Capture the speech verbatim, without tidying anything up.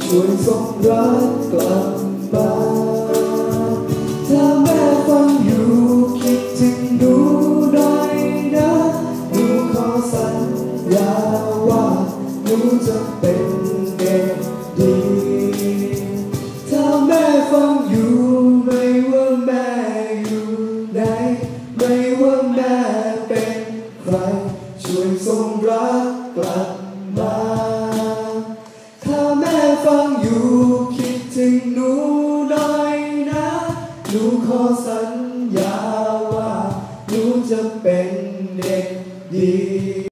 ช่วยส่งรักกลับมาถ้าแม่ฟังอยู่คิดถึงหนูหน่อยนะหนูขอสัญญาว่าหนูจะเป็นเด็กดีถ้าแม่ฟังอยู่ไม่ว่าแม่อยู่ไหนไม่ว่าแม่เป็นใครช่วยส่งรักกลับ